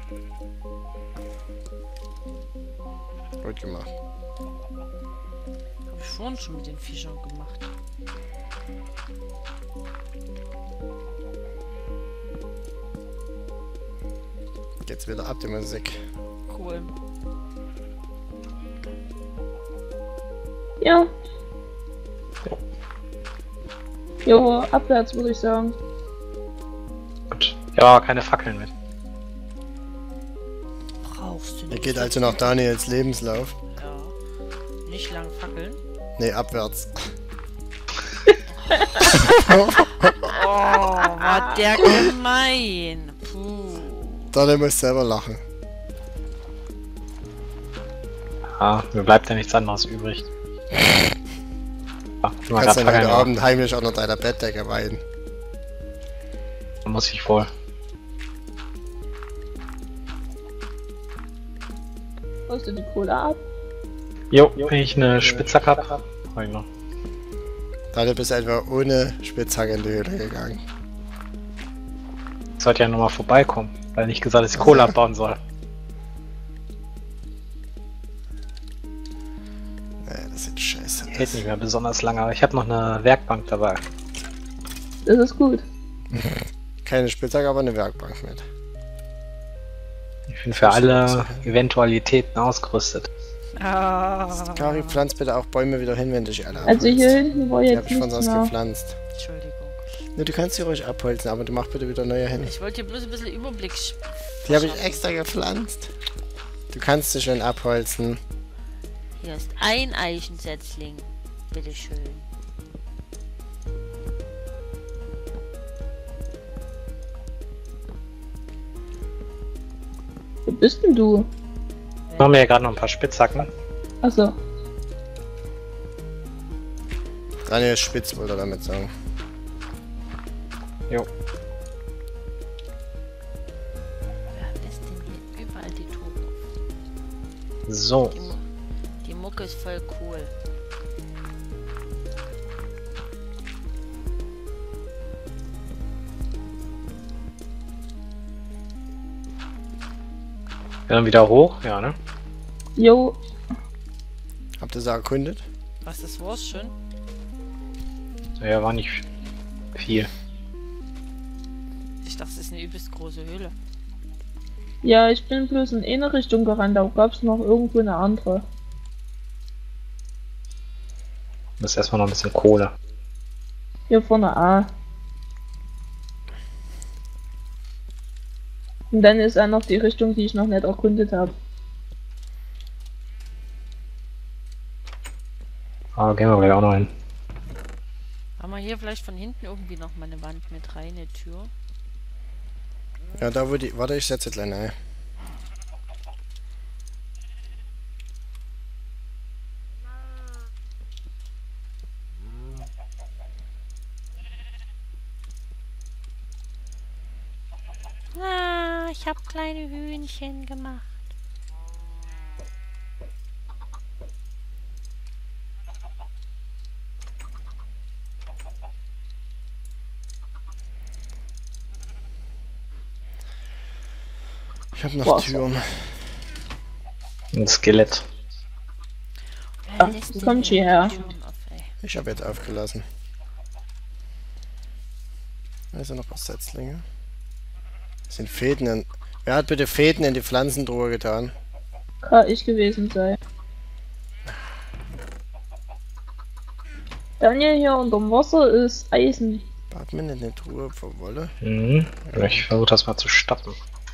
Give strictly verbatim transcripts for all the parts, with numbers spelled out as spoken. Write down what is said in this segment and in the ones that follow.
Gut gemacht. Habe ich vorhin schon mit den Fischern gemacht. Jetzt wieder ab die Musik. Cool. Ja. Jo, abwärts würde ich sagen. Gut. Ja, keine Fackeln mit. Brauchst du Er nicht. geht also nach Daniels Lebenslauf. Ja. Nicht lang fackeln. Nee, abwärts. Oh, war der gemein. Puh. Daniel muss selber lachen. Ja, mir bleibt ja nichts anderes übrig. Ja, Du mal kannst grad dann Fackeln heute machen. Abend heimlich unter deiner Bettdecke weinen. Muss ich wohl. Holst du die Kohle ab? Jo, wenn ich eine Spitzhacke hab, hab ich noch. Daniel bist einfach ohne Spitzhacke in die Höhle gegangen. Ich sollte ja nochmal vorbeikommen, weil nicht gesagt, dass ich Kohle abbauen soll. Nee, das sieht scheiße Hält aus. nicht mehr besonders lange, aber ich habe noch eine Werkbank dabei. Das ist gut. Keine Spitzhacke, aber eine Werkbank mit. Ich bin für alle Eventualitäten ausgerüstet. Ah. Kari, pflanz bitte auch Bäume wieder hin, wenn du dich alle Also abholst. hier hinten war Die jetzt hab ich von nichts sonst mehr. gepflanzt. Entschuldigung. Ne, du kannst sie ruhig abholzen, aber du mach bitte wieder neue hin. Ich wollte dir bloß ein bisschen Überblick sch- Die habe ich verschaffen. extra gepflanzt. Du kannst sie schön abholzen. Hier ist ein Eichensetzling. Bitteschön. Wo bist denn du? Ich mache mir ja gerade noch ein paar Spitzhacken. Achso. Daniel ist spitz, wollte er damit sagen. Jo. Wer lässt denn hier überall die Toten auf? So. Die, Mu die Mucke ist voll cool. Dann wieder hoch, ja, ne? Jo, Habt ihr sie erkundet? Was, das war's schon? Ja, war nicht viel. Ich dachte, es ist eine übelst große Höhle. ja, ich bin bloß in eine Richtung gerannt, da gab's noch irgendwo eine andere. Das ist erstmal noch ein bisschen Kohle. Hier vorne A. Und dann ist auch noch die Richtung, die ich noch nicht erkundet habe. Aber gehen wir gleich auch noch hin. Haben wir hier vielleicht von hinten irgendwie noch mal eine Wand mit rein, eine Tür? Ja, da wo die... Warte, ich setze gleich ein. Ah, ich habe kleine Hühnchen gemacht. Ich habe noch Boah, Türen. Ein Skelett. Wer Ach, lässt wie denn kommt hier sie her? Türen auf, ey? Ich habe jetzt aufgelassen. Da ist ja noch ein paar Setzlinge. Das sind Fäden in... Wer hat bitte Fäden in die Pflanzentruhe getan? Kann ich gewesen sein. Daniel, hier unterm Wasser ist Eisen. Hat man nicht eine Truhe für Wolle? Mhm. Ich versuche das mal zu stoppen.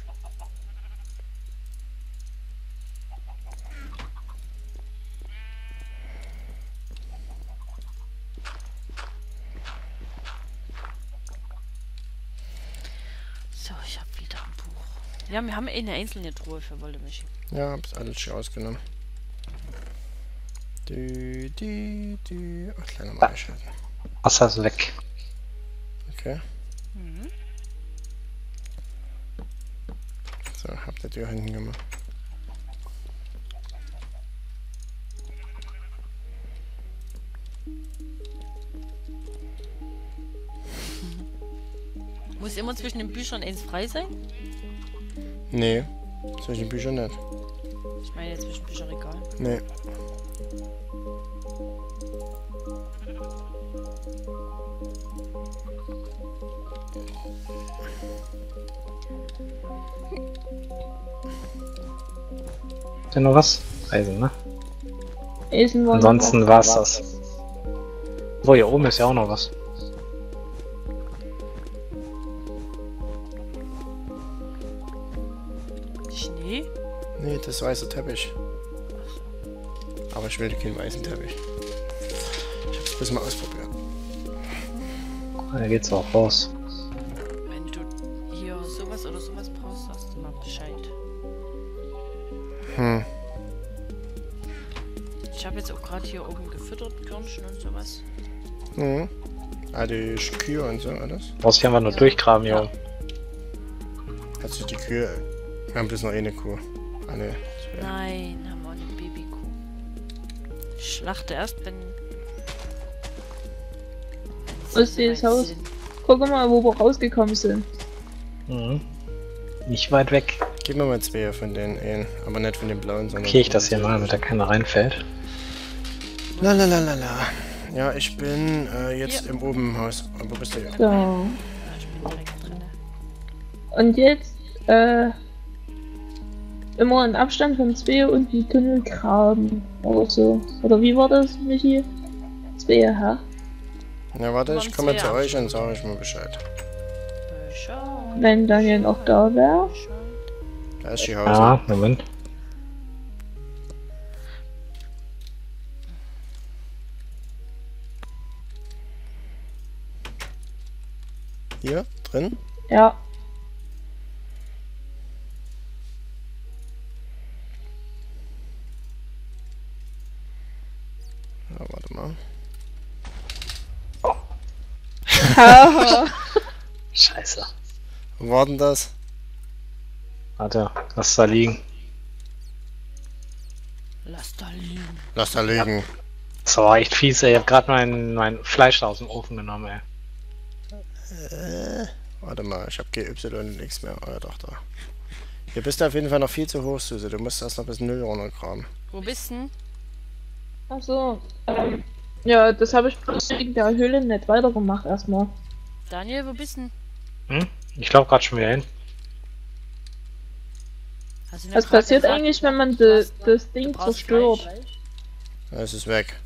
So, ich habe wieder ein Buch. Ja, wir haben eine einzelne Truhe für Wollemischung. Ja, hab's alles schon ausgenommen. Du, du, du. Ach, kleiner Mal einschalten. Wasser ist weg. Okay. Mhm. So, hab die Tür hinten gemacht. Muss immer zwischen den Büchern eins frei sein? Nee, Solche Bücher nicht. Ich meine jetzt zwischen Bücherregal. Nee. Ist ja noch was? Eisen, ne? Eisen wollen Ansonsten war's das. So, hier oben ist ja auch noch was. Schnee? Nee, das ist weißer Teppich. Aber ich will keinen weißen Teppich. Ich hab's bis mal ausprobiert. Da geht's auch raus. Wenn du hier sowas oder sowas brauchst, sagst du mal Bescheid. Hm. Ich habe jetzt auch gerade hier oben gefüttert, Körnchen und sowas. Mhm. Ah, die Kühe und so alles. Brauchst dich einfach nur durchgraben, Ja. jo. Also die Kühe. Wir haben bloß noch eine Kuh. Ah, ne. zwei. Nein, haben wir eine Babykuh. Ich schlachte erst, wenn... Wo ist dieses soweit Haus? sind. Guck mal, wo wir rausgekommen sind. Mhm. Nicht weit weg. Gib mir mal zwei von den einen. Aber nicht von den blauen, sondern. Markiere ich das hier mal, damit da keiner reinfällt. Lalalala. Ja, ich bin äh, jetzt Hier. im oben im Haus. Wo bist du jetzt? So. Ja, ich bin direkt drin. Und jetzt, äh, immer in Abstand von zwei und die Tunnel graben. Oder so. Oder wie war das, Michi? Zwei, hä? Ja, warte, ich Waren komme zwei zu euch und Abstände. sage ich mal Bescheid. Bescheid. Wenn Daniel noch da wäre. Bescheid. Da ist die Haus. Ja, Moment. Hier, drin. Ja. Ja, warte mal. Haha. Scheiße. Wo war denn das? Warte, lass da liegen. Lass da liegen. Lass da liegen. Das war echt fies, ey. Ich hab grad mein, mein Fleisch aus dem Ofen genommen, ey. Äh, warte mal, ich hab G Y nichts mehr. Oh ja, doch, da. Hier bist du auf jeden Fall noch viel zu hoch, Suse. Du musst erst noch bis null runtergraben. Wo bist denn? Achso. Ähm, ja, das habe ich bloß wegen der Höhle nicht weitergemacht erstmal. Daniel, wo bist denn? Hm? Ich glaub grad schon wieder hin. Hast du mir Was grad passiert gesagt, eigentlich, wenn man du de, hast- das du Ding brauchst zerstört? Fleisch? Da ist es weg.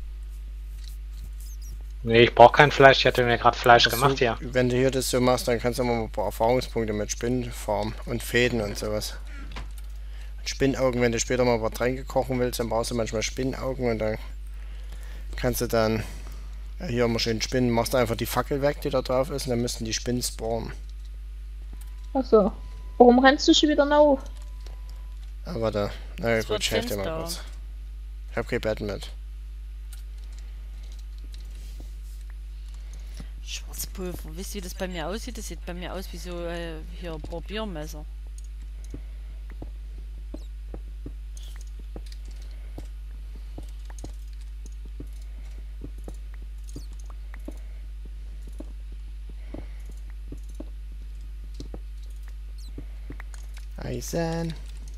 Nee, ich brauch kein Fleisch. Ich hatte mir gerade Fleisch Das gemacht so, hier. Wenn du hier das so machst, dann kannst du mal ein paar Erfahrungspunkte mit Spinnen farmen und Fäden und sowas. Und Spinnaugen, wenn du später mal was reingekochen willst, dann brauchst du manchmal Spinnaugen und dann kannst du dann ja, hier immer schön spinnen. Machst einfach die Fackel weg, die da drauf ist, und dann müssten die Spinnen spawnen. Achso. Warum rennst du schon wieder auf? Aber da, na Das gut, wird ich helfe dir mal finster. kurz. Ich hab kein Bett mit. Schwarzpulver. Wisst ihr, wie das bei mir aussieht? Das sieht bei mir aus wie so äh, hier Barbiermesser. Eisen.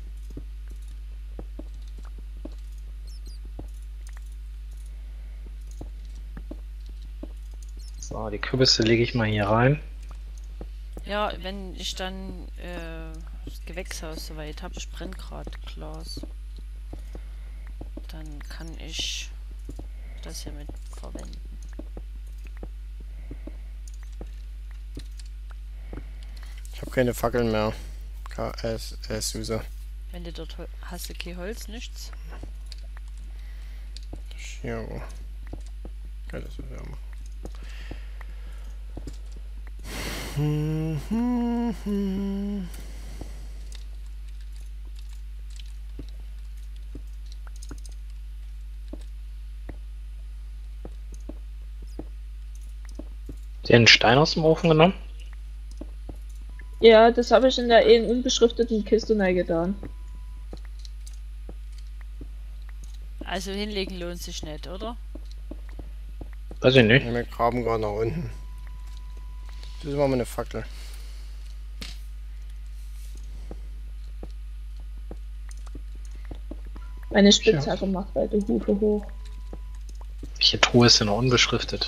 So, die Kürbisse lege ich mal hier rein. Ja, wenn ich dann äh, das Gewächshaus soweit habe, ich brenne gerade Glas. Dann kann ich das hier mit verwenden. Ich habe keine Fackeln mehr. K S äh, Suse. Wenn du dort Hol hast du kein Holz, nichts. Hier. wo? Okay, das ist ja mal. Hm, hm, hm. Den Stein aus dem Ofen genommen. Ja, das habe ich in der einen unbeschrifteten Kiste getan. Also hinlegen lohnt sich nicht, oder? Weiß ich nicht. Wir graben gerade nach unten. Das ist mal eine Fackel. Meine Spitzhacke macht weiter Hufe hoch. Welche Truhe ist denn noch unbeschriftet?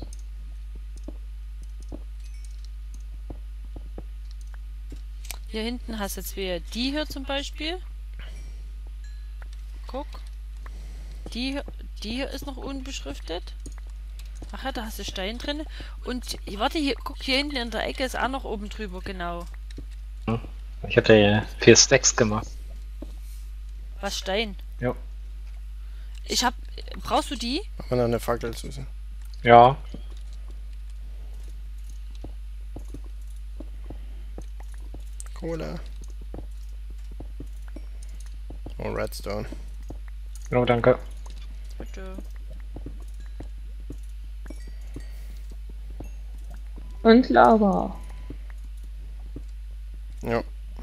Hier hinten hast du jetzt wieder die hier zum Beispiel. Guck. Die, hier- die hier ist noch unbeschriftet. Ach ja, da hast du Stein drin. Und warte, hier, guck, hier hinten in der Ecke ist auch noch oben drüber, genau. Ich hatte ja vier Stacks gemacht. Was Stein? Ja. Ich hab. Brauchst du die? Machen wir noch eine Fackel zu. Ja. Kohle. Oh, Redstone. Oh, danke. Bitte. Und Lava. Ja.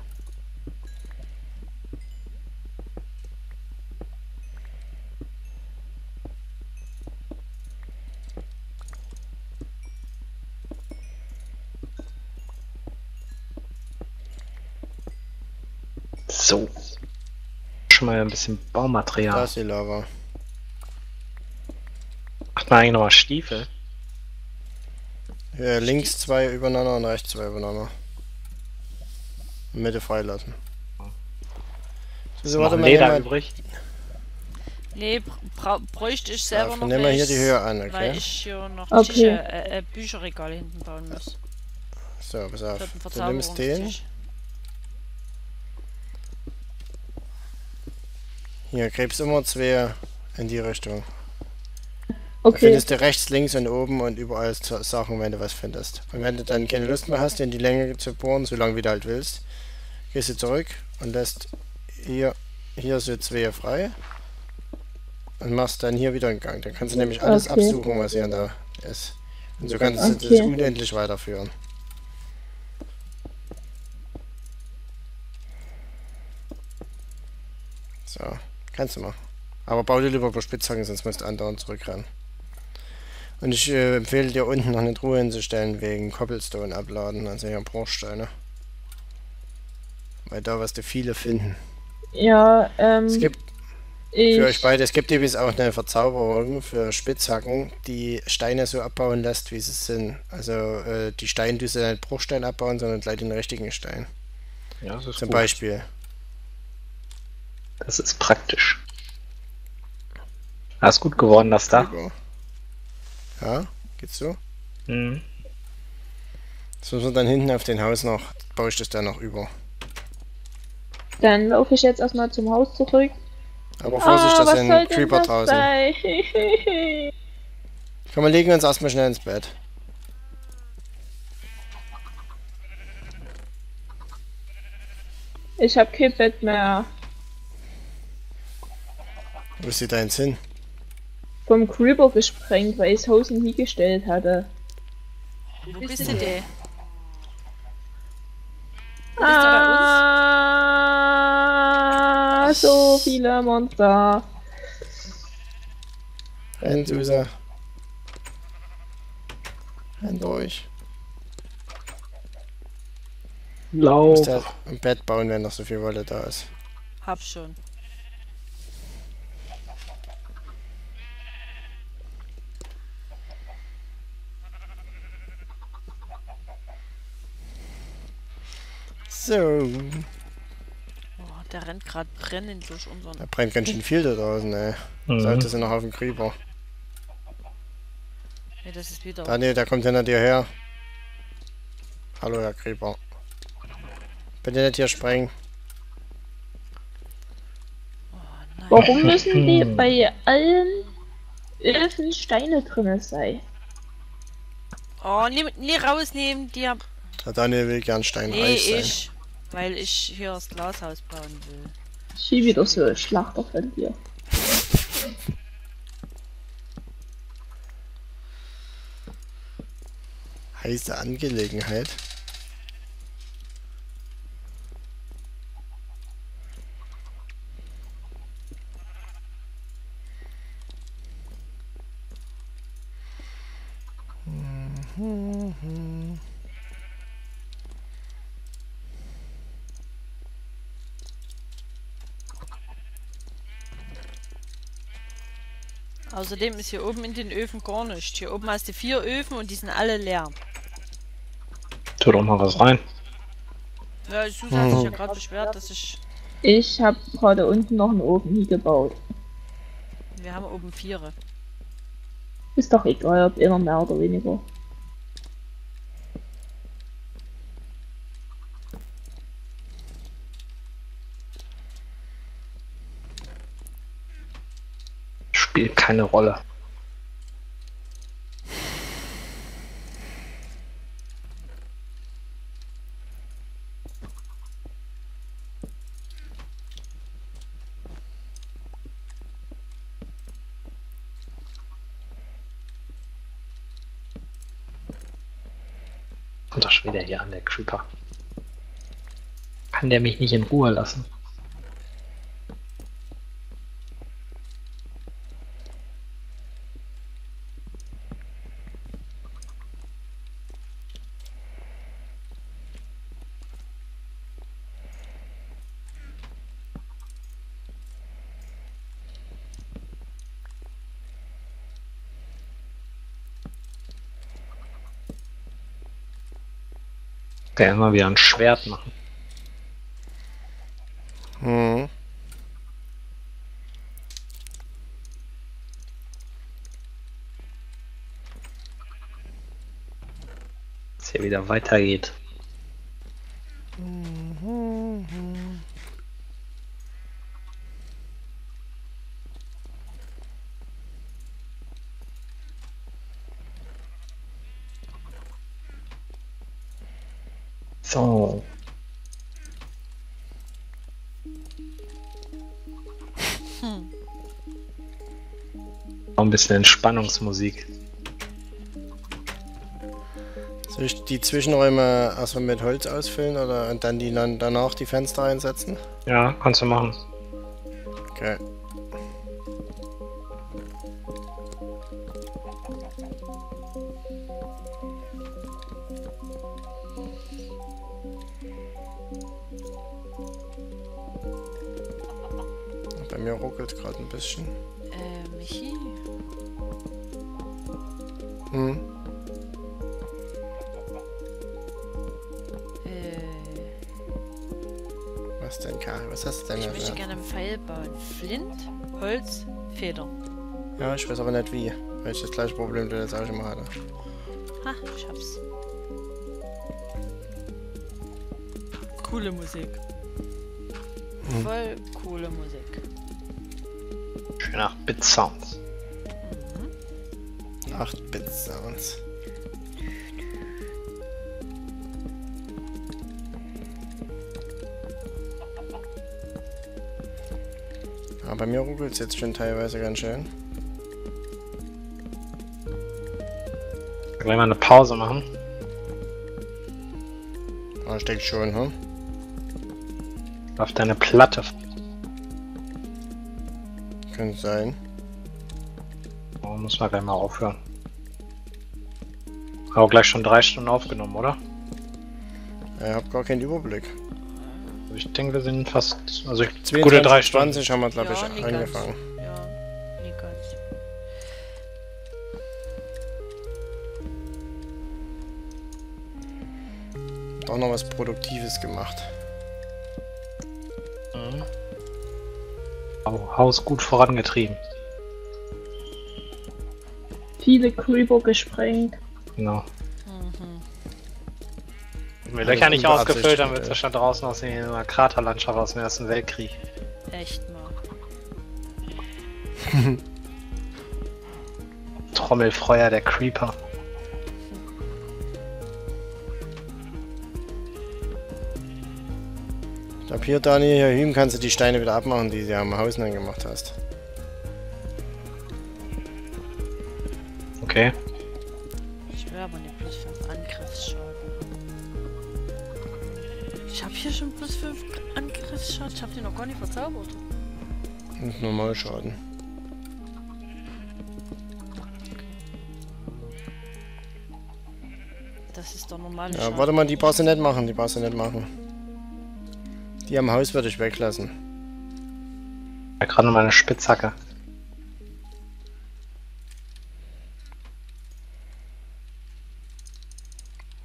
So. Schon mal ein bisschen Da Baumaterial. ist die Lava. Macht man eigentlich nochmal Stiefel? Hier, links zwei übereinander und rechts zwei übereinander. Mitte freilassen. Ist So, noch warte mal, Leder nehmen wir- übrig? Nee, bra bräuchte ich selber Dafür noch nehmen wir hier die welches, Höhe an, okay? weil ich hier noch Okay. Tische, äh, äh, Bücherregale hinten bauen muss. So, pass auf. Für den Du nimmst den. Verzauberungstisch. Hier, gräbst immer zwei in die Richtung. Da Okay. findest du rechts, links und oben und überall so- Sachen, wenn du was findest. Und wenn du dann keine Lust mehr hast, in die Länge zu bohren, so lange wie du halt willst, gehst du zurück und lässt hier, hier so zwei frei. Und machst dann hier wieder einen Gang. Dann kannst du nämlich alles Okay. absuchen, was hier da ist. Und so kannst du das Okay. unendlich weiterführen. So, kannst du machen. Aber bau dir lieber ein paar Spitzhacken, sonst musst du andauernd zurückrennen. Und ich äh, empfehle dir unten noch eine Truhe hinzustellen wegen Cobblestone abladen, also hier Bruchsteine. Weil da wirst du viele finden. Ja, ähm. Es gibt ich, für euch beide, es gibt übrigens auch eine Verzauberung für Spitzhacken, die Steine so abbauen lässt, wie sie sind. Also äh, die Steine, die sie nicht Bruchstein abbauen, sondern gleich den richtigen Stein. Ja, das ist Zum gut. Beispiel. Das ist praktisch. Ah, ist gut geworden, das Dach. Über. Ja, geht's so? Mhm. Das muss man dann hinten auf den Haus noch, baue ich das dann noch über. Dann laufe ich jetzt erstmal zum Haus zurück. Aber Vorsicht, Ah, da was sind soll denn Creeper das draußen. sein? Komm, wir legen uns erstmal schnell ins Bett. Ich habe kein Bett mehr. Wo ist die da jetzt hin? Vom Creeper gesprengt, weil ich das Haus nie gestellt hatte. Wo bist du denn? Ah, so viele Monster. Renn, Susa. Renn durch. Du Lauf. musst ja ein Bett bauen, wenn noch so viel Wolle da ist. Hab schon. So. Oh, der rennt gerade brennend durch unseren. Da brennt ganz schön viel da draußen, ey. Mhm. Sollte sie noch auf den Creeper. Ja, das ist wieder. Daniel, der kommt hinter dir her. Hallo, Herr Creeper. Bitte nicht hier sprengen. Oh, nein. Warum müssen die bei allen Öfen Steine drin sein? Oh, nee, nee, rausnehmen. Die haben. Der Daniel will gern Nee, steinreich sein. ich. Weil ich hier das Glashaus bauen will. Ich schieb wieder so ein Schlachter von dir. Heiße Angelegenheit. Mhm. Außerdem ist hier oben in den Öfen gar nichts. Hier oben hast du vier Öfen und die sind alle leer. Tu doch mal was rein. Ja, Susa hat sich ja gerade beschwert, dass ich... Ich habe gerade unten noch einen Ofen hingebaut. Wir haben oben Viere. Ist doch egal, ob immer mehr oder weniger. Spielt keine Rolle. Kommt doch schon wieder hier an, der Creeper. Kann der mich nicht in Ruhe lassen? Kann ja immer wieder ein Schwert machen. Hm. Dass hier wieder weitergeht. So. Hm. Noch ein bisschen Entspannungsmusik. Soll ich die Zwischenräume erstmal mit Holz ausfüllen oder und dann die dann danach die Fenster einsetzen? Ja, kannst du machen. Okay. Bei mir ruckelt gerade ein bisschen. Äh, Michi? Hm. Äh, Was denn, Kari? Was hast du denn ich jetzt? möchte gerne einen Pfeil bauen. Flint, Holz, Feder. Ja, ich weiß aber nicht wie. Weil ich das gleiche Problem das jetzt auch schon mal hatte. Ha, ich hab's. Coole Musik. Hm. Voll coole Musik. Schön nach Bit Sounds. Mhm. acht Bit Sounds. Aber bei mir ruckelt es jetzt schon teilweise ganz schön. Wollen wir mal eine Pause machen? Ah, ich denke schon, hm? Auf deine Platte. Könnte sein. Oh, muss man gleich mal aufhören. Aber gleich schon drei Stunden aufgenommen, oder? Ich habe gar keinen Überblick. Also ich denke, wir sind fast. Also ich, zweiundzwanzig, gute drei Stunden. zwanzig haben wir, glaube Ja, ich, nie angefangen. Ganz. Ja, nie ganz. Doch noch was Produktives gemacht. Mhm. Oh, Haus gut vorangetrieben. Viele Creeper gesprengt. Genau. Mhm. Wenn wir Also Löcher nicht ausgefüllt, dann unbeabsichtigt, wird es ja schon draußen aussehen wie in einer Kraterlandschaft aus dem Ersten Weltkrieg. Echt mal. Trommelfeuer der Creeper. Ich glaube hier, Dani, hier hüben kannst du die Steine wieder abmachen, die du am Haus dann gemacht hast. Okay. Ich will aber nicht plus fünf Angriffsschaden. Ich habe hier schon plus fünf Angriffsschaden. Ich habe den noch gar nicht verzaubert. Und Normalschaden. Das ist der normale Ja, Schaden. warte mal, die brauchst du nicht machen, die brauchst du nicht machen. Die am Haus würde ich weglassen. Ja, gerade noch mal eine Spitzhacke.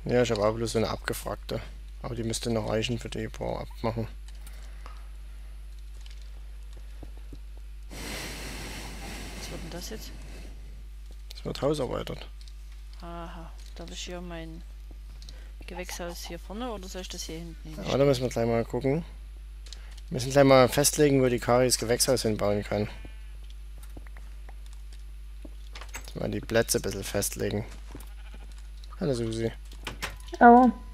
Ja, ich habe auch bloß so eine abgefragte. Aber die müsste noch reichen für die paar abmachen. Was wird denn das jetzt? Das wird Haus erweitert. Aha, darf ich hier mein Gewächshaus hier vorne oder soll ich das hier hinten hin? Aber da müssen wir gleich mal gucken. Wir müssen gleich mal festlegen, wo die Kari das Gewächshaus hinbauen kann. Mal die Plätze ein bisschen festlegen. Hallo Susi. Aber